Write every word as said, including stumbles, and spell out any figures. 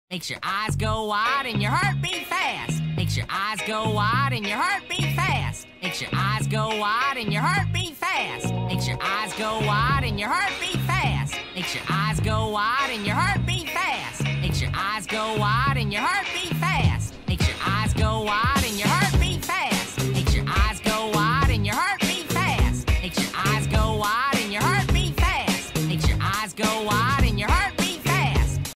Makes your eyes go wide and your heart beat fast. Makes your eyes go wide and your heart beat fast. Makes your eyes go wide and your heart beat fast. Makes your eyes go wide and your heart beat fast. Makes your eyes go wide and your heart beat fast. Makes your eyes go wide and your heart beat